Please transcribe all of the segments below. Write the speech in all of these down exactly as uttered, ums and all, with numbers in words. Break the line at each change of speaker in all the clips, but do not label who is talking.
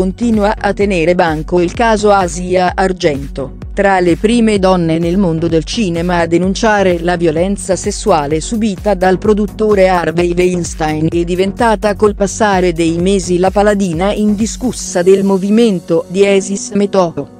continua a tenere banco il caso Asia Argento, tra le prime donne nel mondo del cinema a denunciare la violenza sessuale subita dal produttore Harvey Weinstein, è diventata col passare dei mesi la paladina indiscussa del movimento Diesis Metodo.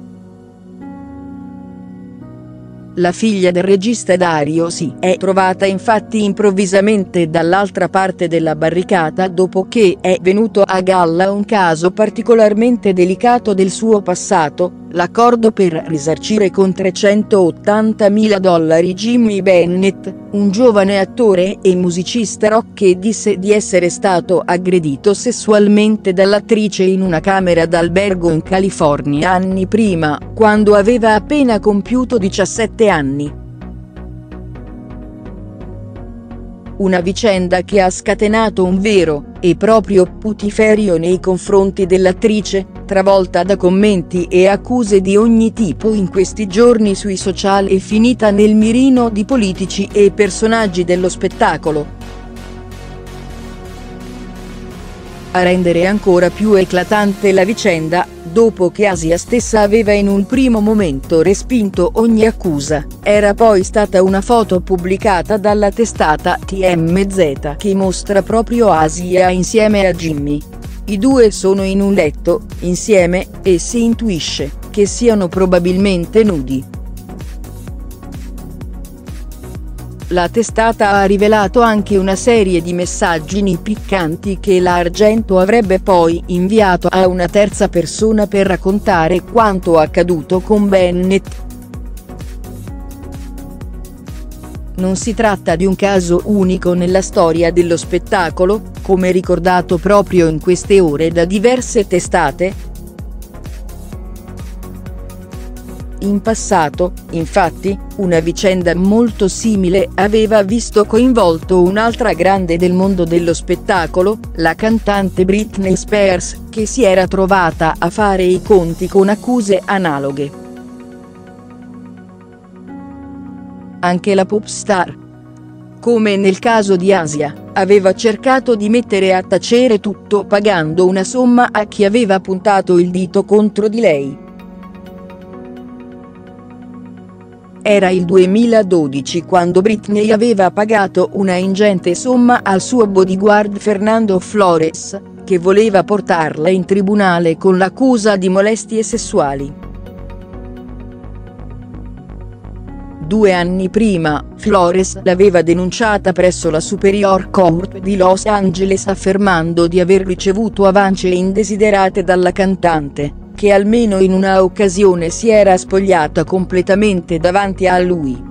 La figlia del regista Dario si è trovata infatti improvvisamente dall'altra parte della barricata dopo che è venuto a galla un caso particolarmente delicato del suo passato, l'accordo per risarcire con trecentottantamila dollari Jimmy Bennett, un giovane attore e musicista rock che disse di essere stato aggredito sessualmente dall'attrice in una camera d'albergo in California anni prima, quando aveva appena compiuto diciassette anni. Una vicenda che ha scatenato un vero e proprio putiferio nei confronti dell'attrice, travolta da commenti e accuse di ogni tipo in questi giorni sui social e finita nel mirino di politici e personaggi dello spettacolo. A rendere ancora più eclatante la vicenda, dopo che Asia stessa aveva in un primo momento respinto ogni accusa, era poi stata una foto pubblicata dalla testata T M Z che mostra proprio Asia insieme a Jimmy. I due sono in un letto, insieme, e si intuisce che siano probabilmente nudi. La testata ha rivelato anche una serie di messaggini piccanti che la Argento avrebbe poi inviato a una terza persona per raccontare quanto accaduto con Bennett. Non si tratta di un caso unico nella storia dello spettacolo, come ricordato proprio in queste ore da diverse testate. In passato, infatti, una vicenda molto simile aveva visto coinvolto un'altra grande del mondo dello spettacolo, la cantante Britney Spears, che si era trovata a fare i conti con accuse analoghe. Anche la pop star, come nel caso di Asia, aveva cercato di mettere a tacere tutto pagando una somma a chi aveva puntato il dito contro di lei. Era il duemiladodici quando Britney aveva pagato una ingente somma al suo bodyguard Fernando Flores, che voleva portarla in tribunale con l'accusa di molestie sessuali. Due anni prima, Flores l'aveva denunciata presso la Superior Court di Los Angeles affermando di aver ricevuto avance indesiderate dalla cantante, che almeno in una occasione si era spogliata completamente davanti a lui.